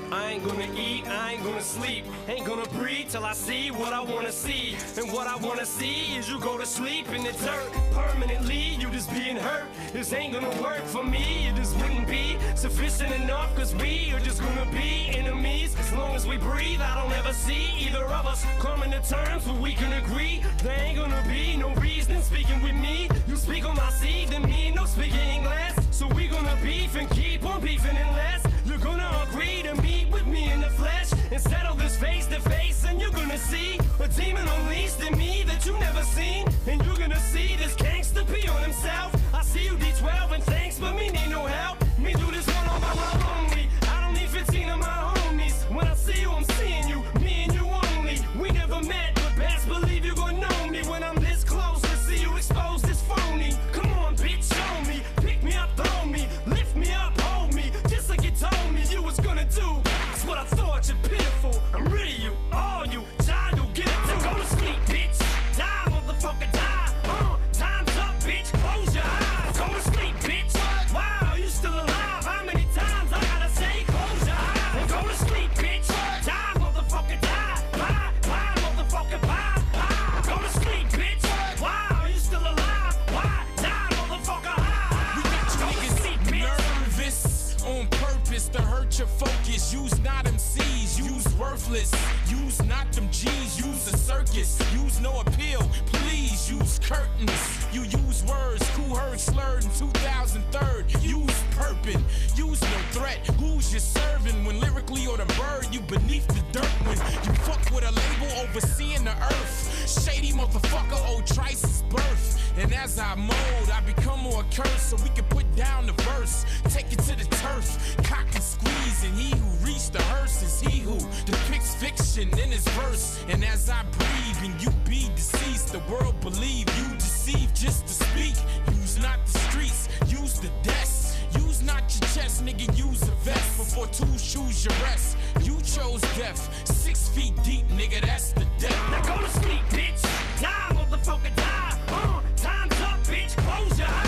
I ain't gonna eat, I ain't gonna sleep, ain't gonna breathe till I see what I wanna see. And what I wanna see is you go to sleep in the dirt permanently. You just being hurt. This ain't gonna work for me. It just wouldn't be sufficient enough, cause we are just gonna be enemies. As long as we breathe, I don't ever see either of us coming to terms where we can agree. There ain't gonna be no reason speaking with me. You speak on my seed, then me no speaking English. So we gonna beef and keep on beefing unless you're gonna agree to meet with me in the flesh and settle this face to face. And you're gonna see a demon unleashed in me that you never seen. And you're gonna see this gangster pee on himself. I see you D12 and thanks, but me need no help. Me do this one on my lonely. I don't need 15 of my homies. When I see you, I'm seeing you, me and you only. We never met, but best believe you gon' know me when I'm this close to see you expose this phony. Come on, bitch, show me. Pick me up, throw me, lift me up, hold me, just like you told me you was gonna do. That's what I thought, you're pitiful. I'm rid of you, all you, child, you'll get it too. Go to sleep, bitch. Die, motherfucker, die. Time's up, bitch. Close your eyes. Go to sleep, bitch. Wow, you still alive? How many times I gotta say close your eyes and go to sleep, bitch? Die, motherfucker, die. Bye, bye, motherfucker, bye, bye. Go to sleep, bitch. Wow, you still alive? Why? Die, motherfucker, high. We got you niggas nervous on purpose to hurt your focus. Use not MCs, use worthless. Use not them G's, use a circus. Use no appeal, please use curtains. You use words, who heard slurred in 2003. Use purping, use no threat. Who's you serving when lyrically or the bird? You beneath the dirt when you fuck with a label overseeing the earth. Shady motherfucker, old Trice's birth. And as I mold, I become more cursed so we can put down the verse. Take it to the turf, cock and squeeze. And he who reached the hearse is he who depicts fiction in his verse. And as I breathe and you be deceased, the world believe you deceive just to speak. Use not the streets, use the desk. Use not your chest, nigga, use a vest. Before two shoes your rest. You chose death, 6 feet deep, nigga, that's the death. Now go to sleep, bitch. Die, motherfucker, die. Time's up, bitch. Close your eyes.